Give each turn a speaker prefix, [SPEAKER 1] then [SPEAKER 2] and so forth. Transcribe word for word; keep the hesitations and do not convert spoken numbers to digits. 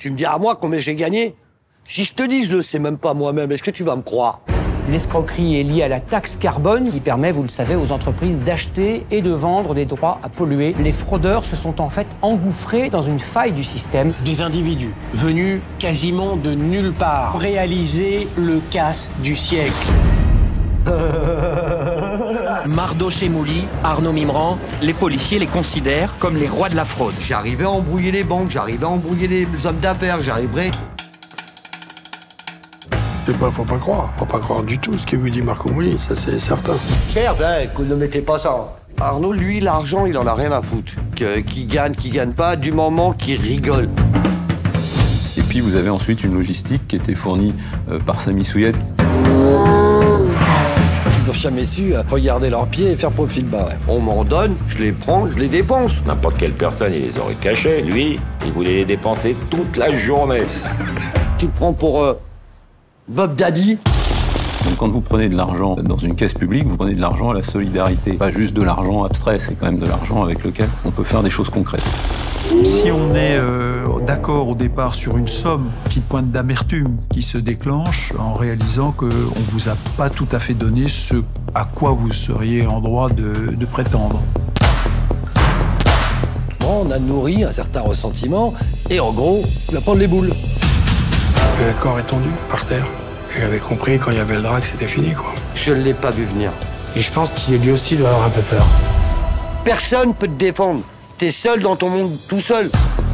[SPEAKER 1] Tu me dis à moi combien j'ai gagné? Si je te dis, je le sais même pas moi-même, est-ce que tu vas me croire?
[SPEAKER 2] L'escroquerie est liée à la taxe carbone qui permet, vous le savez, aux entreprises d'acheter et de vendre des droits à polluer. Les fraudeurs se sont en fait engouffrés dans une faille du système.
[SPEAKER 3] Des individus venus quasiment de nulle part réaliser le casse du siècle.
[SPEAKER 4] Mardo Chemouli, Arnaud Mimran, les policiers les considèrent comme les rois de la fraude.
[SPEAKER 1] J'arrivais à embrouiller les banques, j'arrivais à embrouiller les hommes d'affaires, j'arriverai...
[SPEAKER 5] C'est pas, faut pas croire, faut pas croire du tout ce que vous dit Marco Mouli, ça c'est certain.
[SPEAKER 1] Certes, hein, ne mettez pas ça. Arnaud, lui, l'argent, il en a rien à foutre. Que, qui gagne, qui gagne pas, du moment qu'il rigole.
[SPEAKER 6] Et puis vous avez ensuite une logistique qui était fournie euh, par Sami Souiet.
[SPEAKER 7] Ils ont jamais su regarder leurs pieds et faire profil bas. Ouais.
[SPEAKER 1] On m'en donne, je les prends, je les dépense.
[SPEAKER 8] N'importe quelle personne, il les aurait cachés. Lui, il voulait les dépenser toute la journée.
[SPEAKER 1] Tu te prends pour euh, Bob Daddy.
[SPEAKER 6] Donc quand vous prenez de l'argent dans une caisse publique, vous prenez de l'argent à la solidarité. Pas juste de l'argent abstrait, c'est quand même de l'argent avec lequel on peut faire des choses concrètes.
[SPEAKER 9] Si on est euh, d'accord au départ sur une somme, petite pointe d'amertume qui se déclenche en réalisant qu'on ne vous a pas tout à fait donné ce à quoi vous seriez en droit de, de prétendre.
[SPEAKER 7] Bon, on a nourri un certain ressentiment et en gros, il va prendre les boules.
[SPEAKER 5] Le corps est tendu, par terre. Et j'avais compris quand il y avait le drag, c'était fini, quoi.
[SPEAKER 1] Je ne l'ai pas vu venir.
[SPEAKER 3] Et je pense qu'il lui aussi doit avoir un peu peur.
[SPEAKER 1] Personne peut te défendre. T'es seul dans ton monde, tout seul.